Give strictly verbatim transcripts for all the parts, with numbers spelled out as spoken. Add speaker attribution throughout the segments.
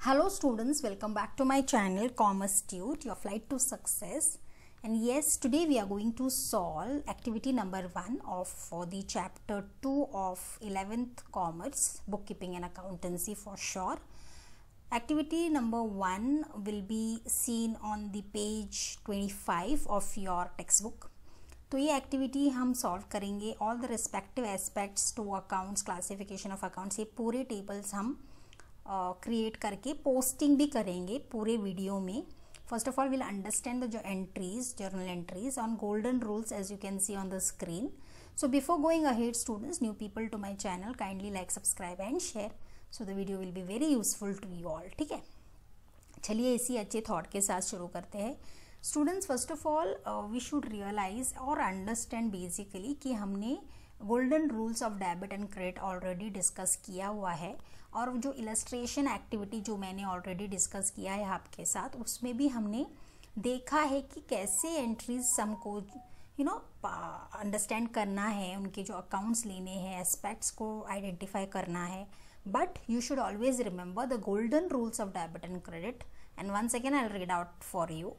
Speaker 1: Hello students, welcome back to my channel Commerce Tute, your flight to success. And yes, today we are going to solve activity number one of for the chapter two of eleventh Commerce, Bookkeeping and Accountancy for sure. Activity number one will be seen on the page twenty-five of your textbook. तो ये activity हम solve करेंगे. All the respective aspects to accounts, classification of accounts, ये पूरे tables हम create uh, करके posting भी करेंगे पूरे वीडियो में. First of all will understand the जो entries, journal entries on golden rules as you can see on the screen. So before going ahead students, new people to my channel, kindly like, subscribe and share so the video will be very useful to you all. ठीक है, चलिए इसी अच्छे thought के साथ शुरू करते हैं. Students, first of all we should realise और अंडरस्टैंड बेसिकली कि हमने golden rules of debit and credit already discuss किया हुआ है, और जो इलस्ट्रेशन एक्टिविटी जो मैंने ऑलरेडी डिस्कस किया है आपके साथ, उसमें भी हमने देखा है कि कैसे एंट्रीज हमको यू नो अंडरस्टैंड करना है, उनके जो अकाउंट्स लेने हैं, एस्पेक्ट्स को आइडेंटिफाई करना है. But you should always remember the golden rules of debit and credit. And once again I will read out for you.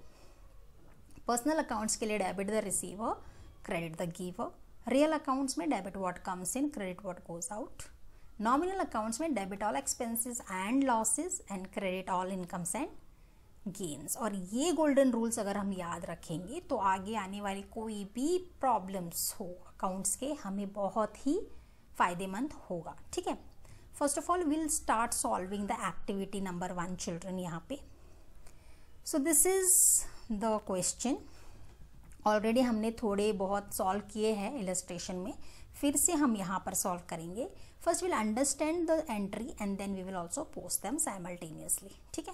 Speaker 1: Personal accounts के लिए debit the receiver, credit the giver. Real accounts में debit what comes in, credit what goes out. Nominal accounts में debit all expenses and losses and credit all incomes and gains. और ये golden rules अगर हम याद रखेंगे तो आगे आने वाली कोई भी प्रॉब्लम्स हो अकाउंट्स के, हमें बहुत ही फायदेमंद होगा. ठीक है, first of all will start solving the activity number one children. यहाँ पे so this is the question. Already हमने थोड़े बहुत सॉल्व किए हैं इलस्ट्रेशन में, फिर से हम यहाँ पर सॉल्व करेंगे. First will understand the entry and then we will also post them simultaneously. ठीक है,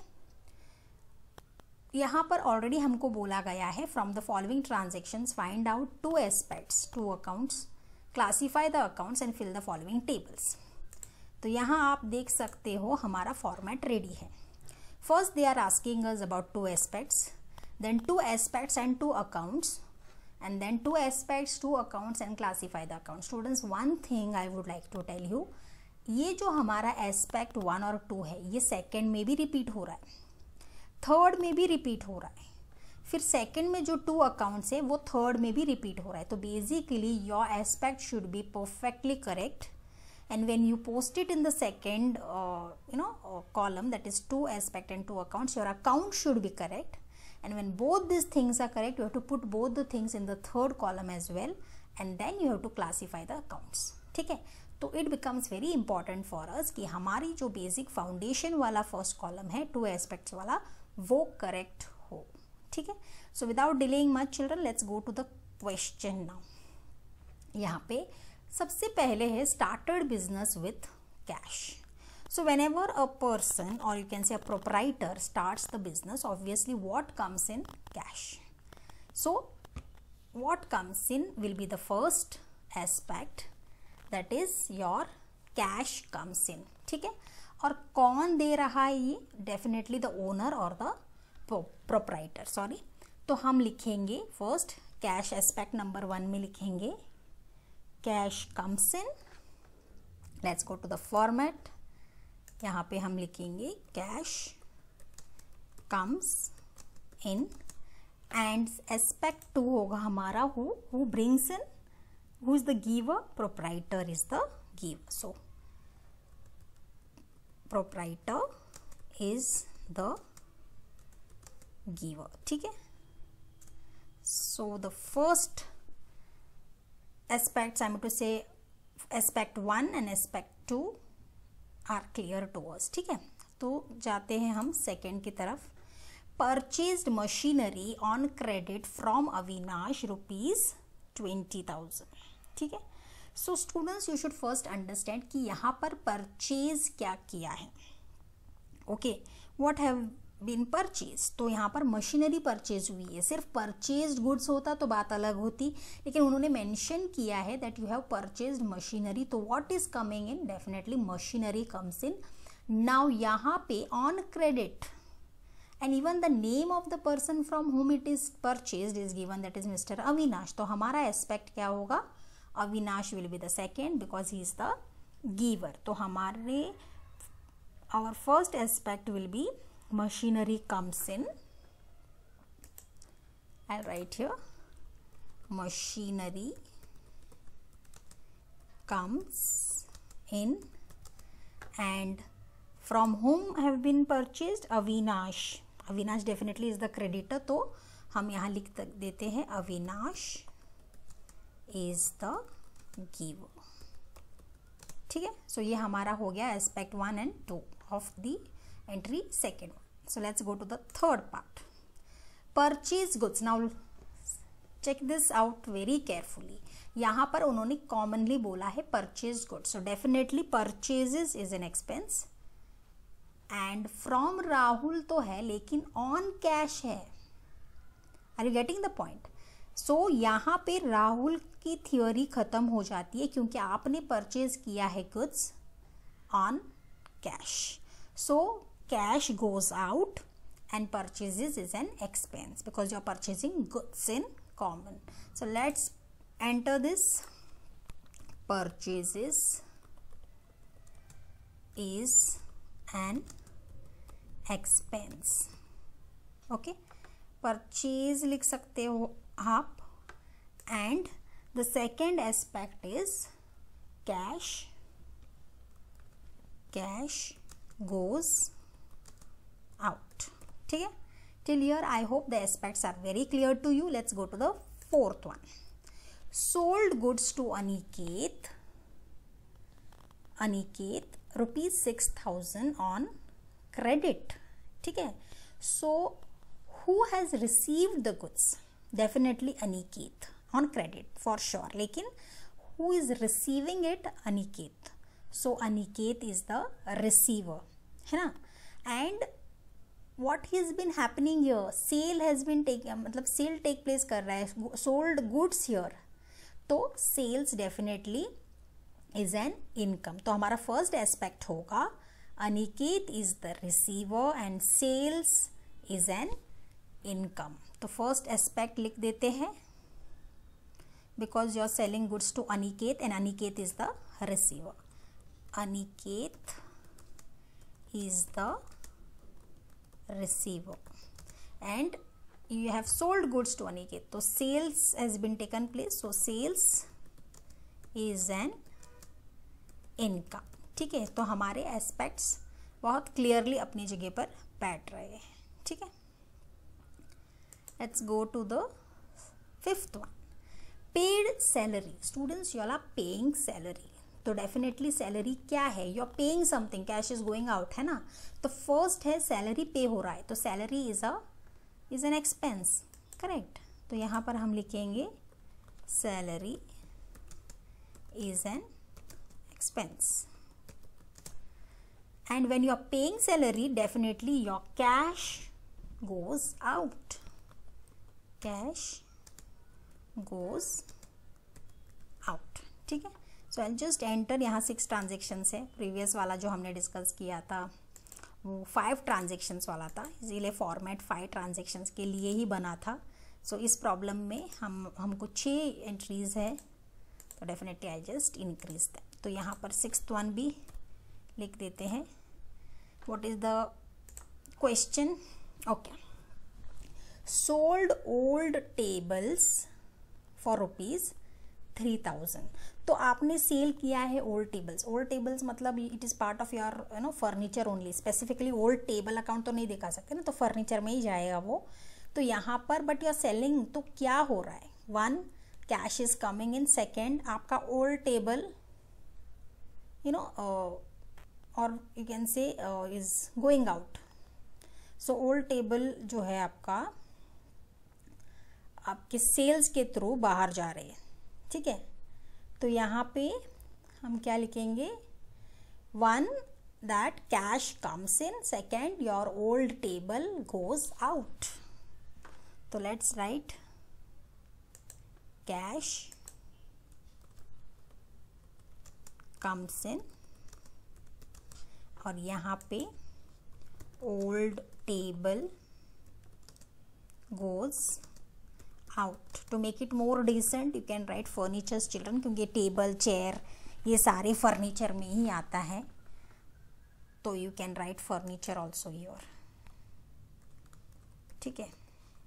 Speaker 1: यहाँ पर ऑलरेडी हमको बोला गया है from the following transactions find out two aspects to accounts, classify the accounts and fill the following tables. तो यहाँ आप देख सकते हो हमारा फॉर्मेट रेडी है. First they are asking us about two aspects, then two aspects and two accounts, and then two aspects, two accounts and classify the accounts. Students, one thing I would like to tell you, ये जो हमारा aspect one और to है, ये second में भी repeat हो रहा है, थर्ड में भी रिपीट हो रहा है, फिर सेकेंड में जो टू अकाउंट्स है वो थर्ड में भी रिपीट हो रहा है. तो basically your aspect should be perfectly correct, and when you post it in the second uh, you know uh, column, that is two aspect and two accounts, your account should be correct. And when both these things are correct, you have to put both the things in the third column as well, and then you have to classify the accounts. ठीक है, तो it becomes very important for us कि हमारी जो basic foundation वाला first column है, two aspects वाला, वो correct हो. ठीक है, so without delaying much children, let's go to the question now. यहाँ पे सबसे पहले है started business with cash. So whenever a person, or you can say a proprietor, starts the business, obviously what comes in? Cash. So what comes in will be the first aspect, that is your cash comes in. ठीक है, और कौन दे रहा है ये? Definitely the owner or the proprietor. Sorry. तो हम लिखेंगे first cash aspect number one में लिखेंगे cash comes in. Let's go to the format. यहाँ पे हम लिखेंगे cash comes in, and aspect two होगा हमारा who who brings in, who is the giver, proprietor is the giver. So proprietor is the giver. ठीक है, so the first aspects I am to say aspect one and aspect two are clear to us. ठीक है, तो जाते हैं हम second की तरफ. Purchased machinery on credit from Avinash rupees twenty thousand. ठीक है, so students you should first understand कि यहाँ पर परचेज क्या किया है. Okay, what have been purchase, तो यहाँ पर मशीनरी परचेज हुई है. सिर्फ परचेज्ड गुड्स होता तो बात अलग होती, लेकिन उन्होंने मेंशन किया है that you have purchased machinery. तो what is coming in? Definitely machinery comes in. Now यहाँ पे on credit and even the name of the person from whom it is purchased is given, that is mister Avinash. तो हमारा एस्पेक्ट क्या होगा? Avinash will be the second because he is the giver. तो हमारे our first aspect will be machinery comes in. I'll write here machinery comes in, and from whom have been purchased? Avinash. Avinash definitely is the creditor, तो हम यहाँ लिख देते हैं Avinash is the giver. ठीक है, सो so ये हमारा हो गया aspect one and two of the entry second. So let's go to the third part, purchase goods. Now check this out very carefully. यहाँ पर उन्होंने कॉमनली बोला है purchase goods, so definitely purchases is an expense. And from Rahul तो है, लेकिन on cash है. Are you getting the point? So so, यहाँ पे राहुल की थियोरी खत्म हो जाती है क्योंकि आपने परचेज किया है goods on cash. So cash goes out and purchases is an expense because you are purchasing goods in common. So let's enter this. Purchases is an expense. Okay, purchase लिख सकते हो आप. And the second aspect is cash. Cash goes out. ठीक है, till here I hope the aspects are very clear to you. Let's go to the fourth one. Sold goods to Aniket. Aniket rupees six thousand on credit. ठीक है, सो who has received the goods? Definitely Aniket on credit for sure. लेकिन who is receiving it? Aniket. So Aniket is the receiver, है ना. And what has been happening here? Sale has been take मतलब sale take place कर रहा है. Sold goods here. तो sales definitely is an income. तो हमारा first aspect होगा Aniket is the receiver and sales is an income. तो first aspect लिख देते हैं because you are selling goods to Aniket and Aniket is the receiver. Aniket is the receiver and you have sold goods to Aniket. तो sales has been taken place, so sales is an income. ठीक है, तो हमारे aspects बहुत clearly अपनी जगह पर बैठ रहे हैं. ठीक है, let's go to the fifth one. Paid salary. Students, you all are paying salary. तो definitely salary क्या है? You are paying something. Cash is going out, है ना. तो first है salary pay हो रहा है, तो salary is a is an expense. Correct. तो यहाँ पर हम लिखेंगे salary is an expense. And when you are paying salary, definitely your cash goes out. Cash goes out. ठीक है, सो आई जस्ट एंटर. यहाँ सिक्स ट्रांजेक्शन्स है. Previous वाला जो हमने डिस्कस किया था वो फाइव ट्रांजेक्शन्स वाला था, इसीलिए फॉर्मेट फाइव ट्रांजेक्शन्स के लिए ही बना था. सो so, इस प्रॉब्लम में हम हमको छः एंट्रीज है, तो definitely I just increase that. तो यहाँ पर सिक्स्थ वन भी लिख देते हैं. What is the question? Okay, sold old tables for rupees three thousand. तो आपने सेल किया है ओल्ड टेबल्स. ओल्ड टेबल्स मतलब it is part of your you know furniture only. Specifically old table account तो नहीं दिखा सकते ना, तो फर्नीचर में ही जाएगा वो. तो यहाँ पर बट यू आर सेलिंग, तो क्या हो रहा है? One, cash is coming in. Second, आपका ओल्ड टेबल यू नो और you can say is going out. So old table जो है आपका आपके सेल्स के थ्रू बाहर जा रहे हैं. ठीक है, तो यहाँ पे हम क्या लिखेंगे? One, that cash comes in. Second, your old table goes out. तो let's write cash comes in और यहाँ पे old table goes out. To make it more decent, you can write furnitures children, क्योंकि टेबल चेयर ये सारे furniture में ही आता है. तो you can write furniture also your, ठीक है,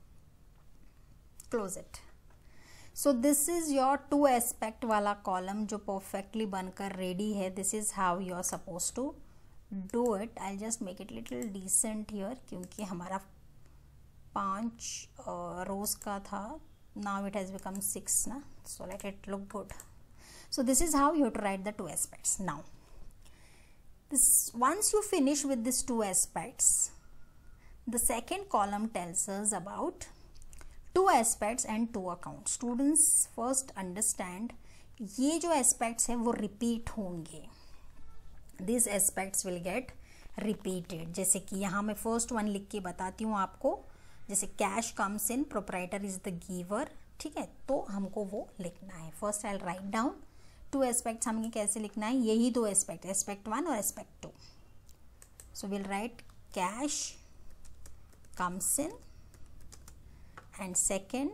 Speaker 1: close it. So this is your two aspect वाला कॉलम जो परफेक्टली बनकर रेडी है। This is how you are suppose to do it. I just make it little decent here, क्योंकि हमारा पांच रोज uh, का था, now it has become six na, so let it look good. So this is how you have to write the two aspects. Now this, once you finish with these two aspects, the second column tells us about two aspects and two accounts. Students first understand ये जो aspects है वो repeat होंगे, these aspects will get repeated। जैसे कि यहाँ मैं first one लिख के बताती हूँ आपको, जैसे cash comes in, proprietor is the giver, ठीक है, तो हमको वो लिखना है। First I write down two aspects, हमें कैसे लिखना है, यही दो एस्पेक्ट, एस्पेक्ट वन और aspect two. So will write cash comes in and second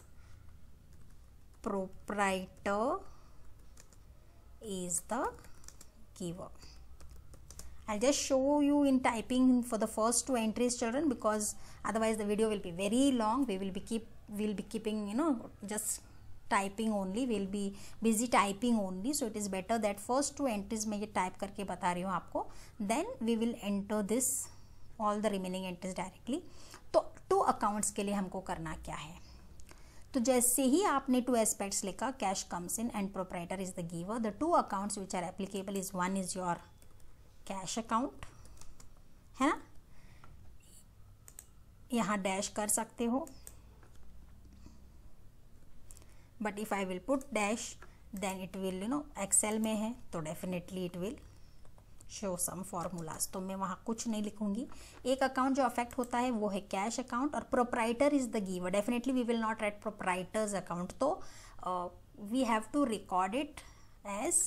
Speaker 1: proprietor is the giver. I'll just show you in typing for the first two entries, children, because otherwise the video will be very long. We will be keep we'll be keeping, you know, just typing only. We'll be busy typing only. So it is better that first two entries मैं ये type करके बता रही हूँ आपको. Then we will enter this all the remaining entries directly. तो two accounts के लिए हमको करना क्या है? तो जैसे ही आपने two aspects लिखा, cash comes in and proprietor is the giver. The two accounts which are applicable is one is your cash account, है ना, यहाँ डैश कर सकते हो, but if I will put dash then it will, you know, excel में है तो definitely it will show some formulas, तो मैं वहाँ कुछ नहीं लिखूंगी। एक अकाउंट जो अफेक्ट होता है वो है कैश अकाउंट, और proprietor is the giver. Definitely we will not write proprietor's account, तो we have to record it as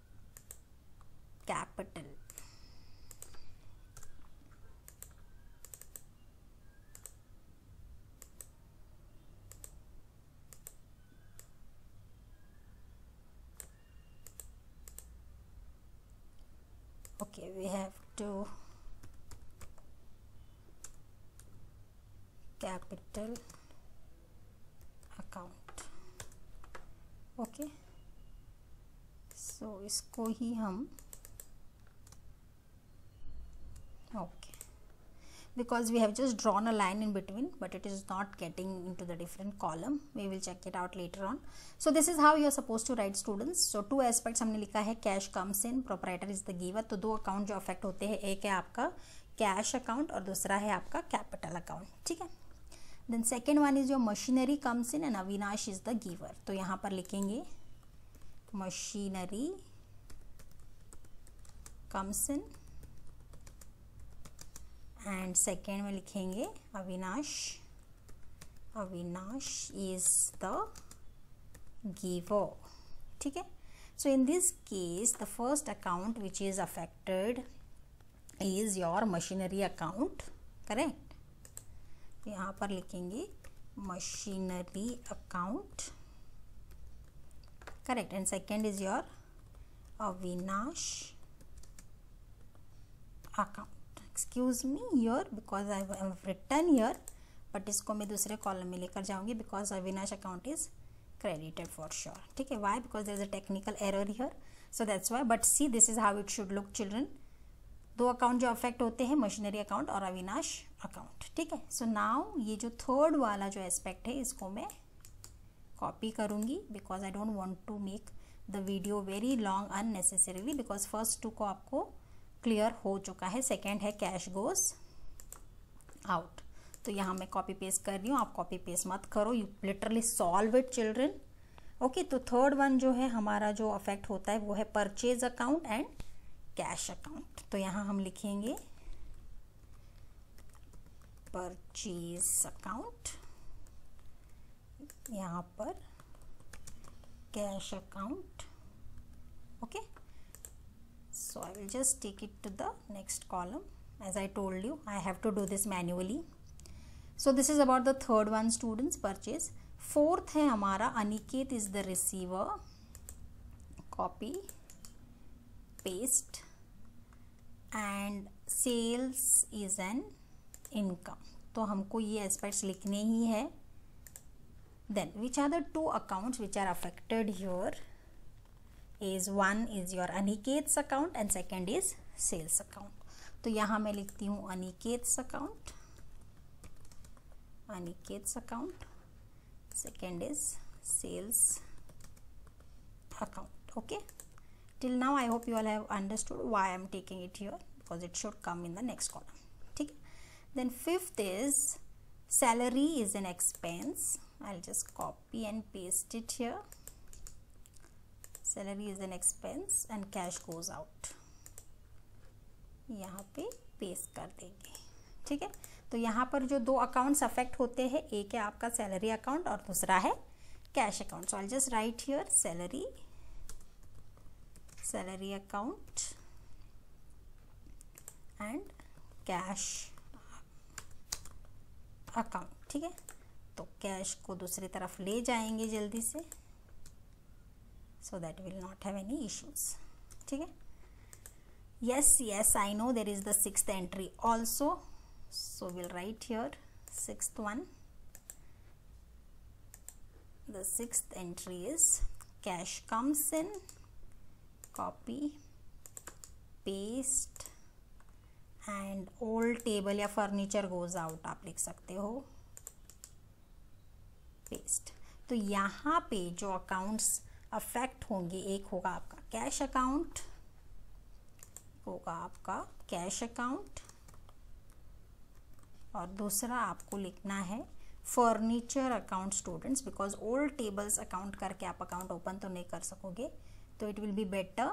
Speaker 1: capital. Okay, we have to capital account. Okay, so इसको ही हम okay, because we have just drawn a line in between, but it is not getting into the different column. We will check it out later on. So this is how you are supposed to write, students. So two aspects हमने लिखा है, cash comes in, proprietor is the giver. तो दो account जो affect होते हैं, एक है आपका कैश अकाउंट और दूसरा है आपका कैपिटल अकाउंट, ठीक है। Then second one is your machinery comes in and Avinash is the giver. तो यहाँ पर लिखेंगे machinery comes in and second में लिखेंगे Avinash, Avinash is the giver, ठीक है। So in this case the first account which is affected is your machinery account, correct. यहाँ पर लिखेंगे machinery account, correct, and second is your Avinash account. Excuse me here because I have written here, but इसको मैं दूसरे column में लेकर जाऊंगी because Avinash account is credited for sure, ठीक है। Why? Because there is a technical error here, so that's why. But see this is how it should look, children. दो account जो अफेक्ट होते हैं, मशीनरी अकाउंट और अविनाश अकाउंट, ठीक है। So now ये जो थर्ड वाला जो एस्पेक्ट है इसको मैं कॉपी करूंगी because I don't want to make the video very long unnecessarily, because first two को आपको क्लियर हो चुका है। सेकेंड है कैश गोज आउट, तो यहाँ मैं कॉपी पेस्ट कर रही हूँ, आप कॉपी पेस्ट मत करो, you literally solve it children. Okay, तो थर्ड वन जो है हमारा जो अफेक्ट होता है वो है purchase account and cash account. तो यहाँ हम लिखेंगे परचेज अकाउंट, यहाँ पर cash account, okay. So I will just take it to the next column. As I told you, I have to do this manually. So this is about the third one, students, purchase. Fourth है हमारा Aniket is the receiver. Copy, paste, and sales is an income. तो हमको ये aspects लिखने ही है। Then which are the two accounts which are affected here is one is your Aniket's account and second is sales account. तो यहाँ मैं लिखती हूँ Aniket's account, Aniket's account, second is sales account. Okay, till now I hope you all have understood why I am taking it here, because it should come in the next column. ठीक है. Then fifth is salary is an expense. I'll just copy and paste it here. Salary is an expense and cash goes out. यहाँ पे paste कर देंगे. ठीक है. तो यहाँ पर जो दो अकाउंट्स अफेक्ट होते हैं, एक है आपका सैलरी अकाउंट और दूसरा है cash account. So I just write here salary, salary account and cash account. ठीक है. तो कैश को दूसरी तरफ ले जाएंगे जल्दी से, so that will not have any issues. ठीक है. Yes yes I know there is the sixth entry also. So we'll write here sixth one. The sixth entry is cash comes in, copy, paste and old table या furniture goes out आप लिख सकते हो, paste. तो यहाँ पे जो accounts affect होंगे, एक होगा आपका कैश अकाउंट, होगा आपका कैश अकाउंट और दूसरा आपको लिखना है furniture account students, because old tables account करके आप अकाउंट ओपन तो नहीं कर सकोगे. तो it will be better,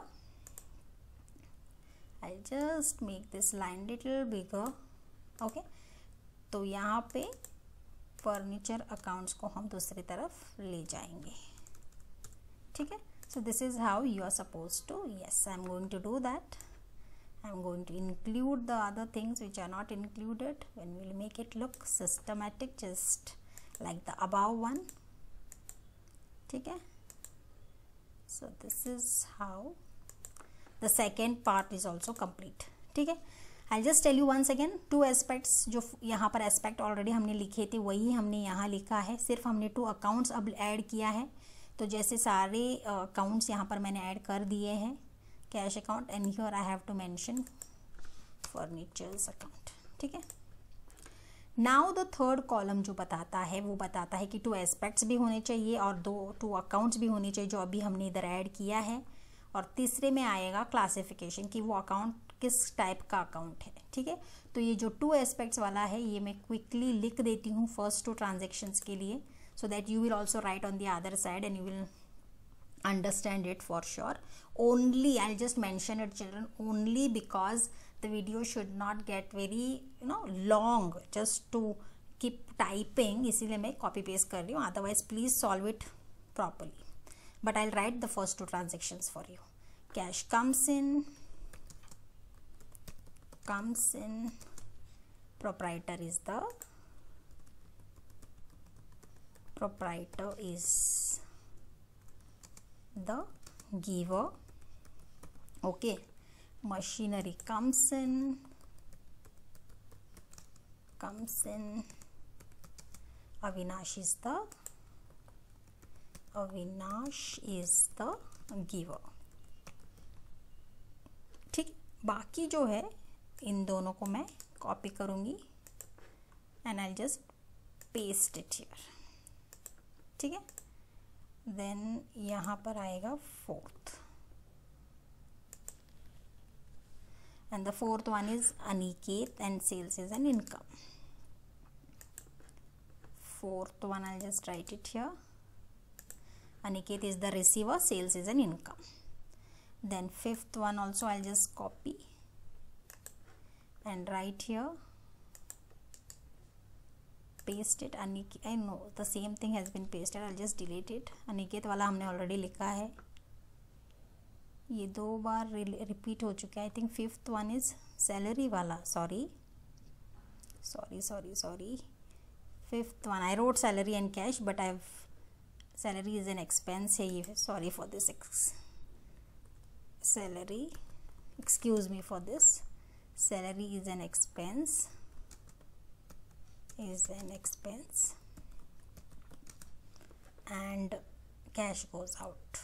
Speaker 1: I just make this line little bigger. Okay. तो यहाँ पे फर्नीचर अकाउंट्स को हम दूसरी तरफ ले जाएंगे. ठीक है. So this is how you are suppose to. Yes, I am going to do that. I'm going to include the other things which are not included when we'll make it look systematic, just like the above one. ठीक है. So this is how the second part is also complete. ठीक है. I'll just tell you once again two aspects. जो यहाँ पर aspect already हमने लिखे थे वही हमने यहाँ लिखा है, सिर्फ हमने two accounts अब ऐड किया है. तो जैसे सारे अकाउंट्स uh, यहाँ पर मैंने ऐड कर दिए हैं, cash account and here I have to mention furnitures account. ठीक है. नाउ द थर्ड कॉलम जो बताता है वो बताता है कि टू एस्पेक्ट्स भी होने चाहिए और दो टू अकाउंट्स भी होने चाहिए जो अभी हमने इधर ऐड किया है. और तीसरे में आएगा क्लासिफिकेशन कि वो अकाउंट किस टाइप का अकाउंट है. ठीक है. तो ये जो टू एस्पेक्ट्स वाला है ये मैं क्विकली लिख देती हूँ फर्स्ट टू ट्रांजेक्शन्स के लिए, so that you will also write on the other side and you will understand it for sure. Only I'll just mention it children only because the video should not get very you know long just to keep typing, इसीलिए मैं copy paste कर रही हूँ. Otherwise please solve it properly. But I'll write the first two transactions for you. Cash comes in, comes in, proprietor is the proprietor is the giver. Okay. Machinery comes in, comes in, Avinash is the Avinash is the giver. ठीक. बाकी जो है इन दोनों को मैं copy करूँगी and I'll just paste it here. ठीक है. देन यहाँ पर आएगा fourth and the fourth one is Aniket and sales is an income. Fourth one I just write it here. Aniket is the receiver, sales is an income. Then fifth one also I just copy and write here, paste it. Aniket, I know the same thing has been pasted, I'll just delete it. Aniket वाला हमने already लिखा है, ये दो बार repeat हो चुका है. I think fifth one is salary वाला. Sorry sorry sorry sorry fifth one I wrote salary and cash but I salary is an expense है ये. Sorry for this, salary, excuse me for this. Salary is an expense, is an expense and cash goes out,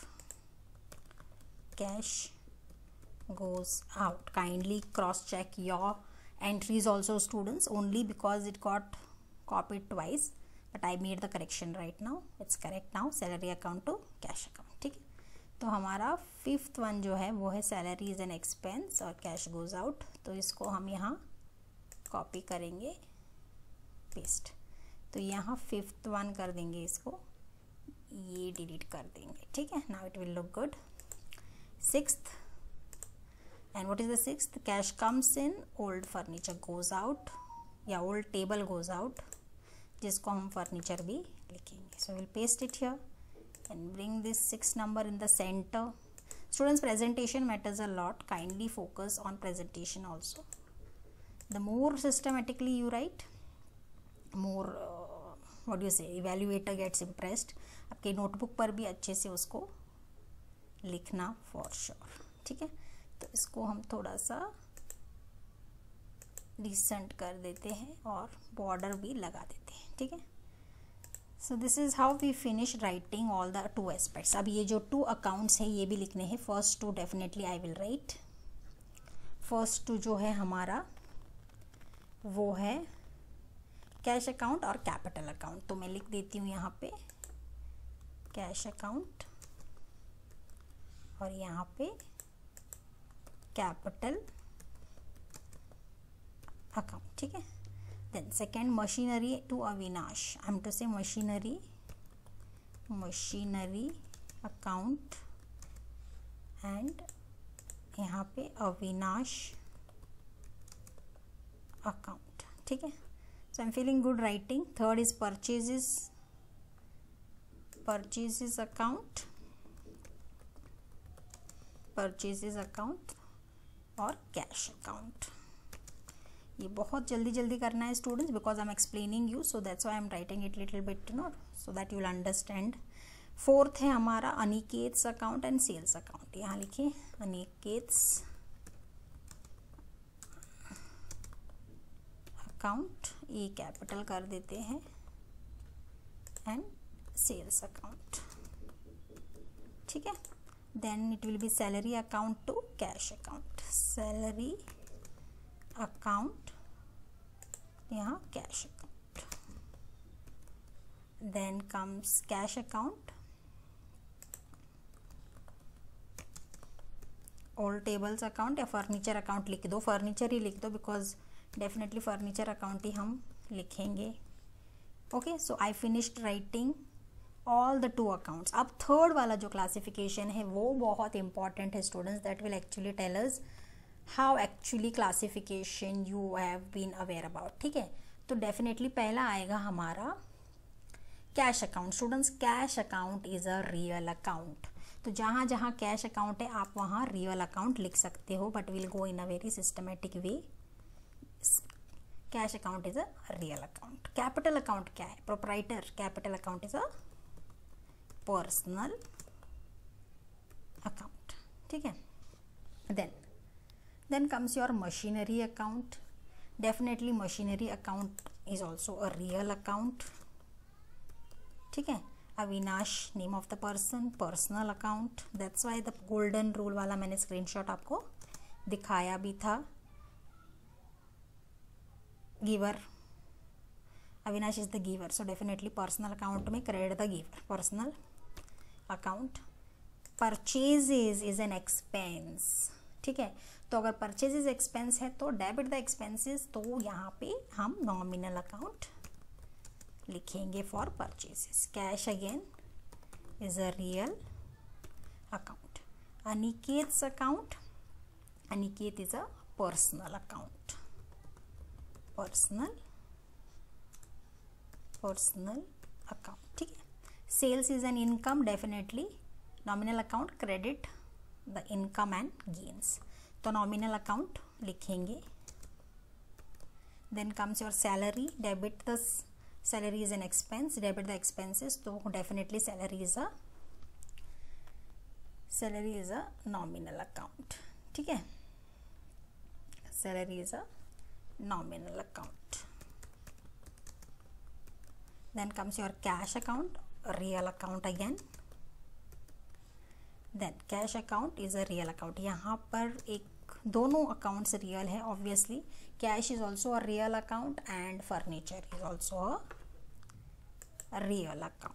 Speaker 1: cash goes out. Kindly cross check your entries also students, only because it got copied twice, but I made the correction right now. It's correct now. Salary account to cash account. ठीक है, तो हमारा fifth one जो है वो है salary is an expense और cash goes out. तो इसको हम यहाँ कॉपी करेंगे, पेस्ट. तो यहाँ फिफ्थ वन कर देंगे, इसको ये डिलीट कर देंगे. ठीक है, now it will look good. Sixth, and what is the sixth? Cash comes in, old furniture goes out, या ओल्ड टेबल गोज आउट, जिसको हम फर्नीचर भी लिखेंगे. So will paste it here and bring this six number in the center. Students, presentation matters a lot. Kindly focus on presentation also. The more systematically you write, more uh, what do you say, evaluator gets impressed. आपके notebook पर भी अच्छे से उसको लिखना for sure. ठीक है, तो इसको हम थोड़ा सा डिसेंट कर देते हैं और बॉर्डर भी लगा देते हैं. ठीक है, so this is how we finish writing all the two aspects. अब ये जो टू अकाउंट्स हैं ये भी लिखने हैं. First two definitely I will write. First two जो है हमारा वो है कैश अकाउंट और कैपिटल अकाउंट. तो मैं लिख देती हूँ यहाँ पे कैश अकाउंट और यहाँ पे कैपिटल अकाउंट. ठीक है, then second machinery to Avinash. I am to say machinery machinery account and यहाँ पे अविनाश अकाउंट. ठीक है, so I'm feeling good writing. Third is purchases, purchases account, purchases account और cash account. ये बहुत जल्दी जल्दी करना है students, because I'm explaining you, so that's why I'm writing it little bit, you know, so that you'll understand. Fourth है हमारा अनिकेत्स account and sales account. यहाँ लिखिए अनिकेत्स अकाउंट, ये कैपिटल कर देते हैं, एंड सेल्स अकाउंट. ठीक है, then it will be salary account to cash account. Salary account, यहाँ cash account. Then comes cash account, old tables account या फर्नीचर अकाउंट लिख दो. फर्नीचर ही लिख दो, बिकॉज डेफिनेटली फर्नीचर अकाउंट ही हम लिखेंगे. Okay, so I finished writing all the two accounts. अब थर्ड वाला जो क्लासिफिकेशन है वो बहुत इंपॉर्टेंट है students. That will actually tell us how actually classification you have been aware about. ठीक है, तो डेफिनेटली पहला आएगा हमारा cash account. Students, cash account is a real account. तो जहाँ जहाँ कैश अकाउंट है आप वहाँ रियल अकाउंट लिख सकते हो, but will go in a very systematic way. Cash account is a real account. Capital account क्या है? Proprietor. Capital account is a personal account. ठीक है, then then comes your machinery account. Definitely machinery account is also a real account. ठीक है, Avinash name of the person, personal account. That's why the golden rule वाला मैंने screenshot आपको दिखाया भी था. Giver, Avinash is the giver, so definitely personal account में credit the giver, personal account. Purchases is an expense. ठीक है, तो अगर परचेजेज एक्सपेंस है तो डेबिट द एक्सपेंसेस, तो यहाँ पे हम नॉमिनल अकाउंट लिखेंगे for purchases. Cash again is a real account. Aniket's account, Aniket is a personal account. Personal personal account. ठीक है, sales is an income. Definitely nominal account credit the income and gains, तो nominal account लिखेंगे. Then comes your salary. Debit the salary is an expense, debit the expenses, तो definitely salary is a salary is a nominal account. ठीक है, salary is a nominal account. Then comes your cash account, a real account again. Then cash account is a real account. यहाँ पर एक दोनों accounts real है obviously. Cash is also a real account and furniture is also a real account.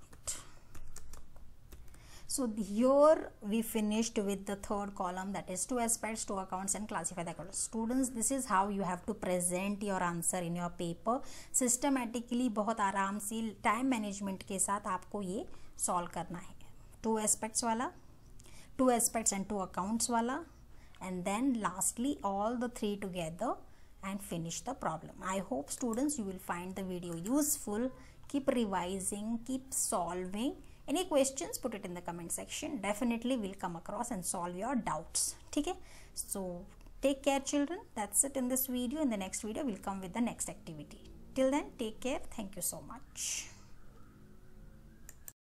Speaker 1: So here we finished with the third column, that is two aspects, two accounts and classify the accounts. Students, this is how you have to present your answer in your paper. Systematically बहुत आराम से time management के साथ आपको ये solve करना है. Two aspects वाला, two aspects and two accounts वाला, and then lastly all the three together and finish the problem. I hope students you will find the video useful. Keep revising, keep solving. Any questions, put it in the comment section. Definitely we'll come across and solve your doubts. Okay? So take care children. That's it in this video. In the next video we'll come with the next activity. Till then, take care. Thank you so much.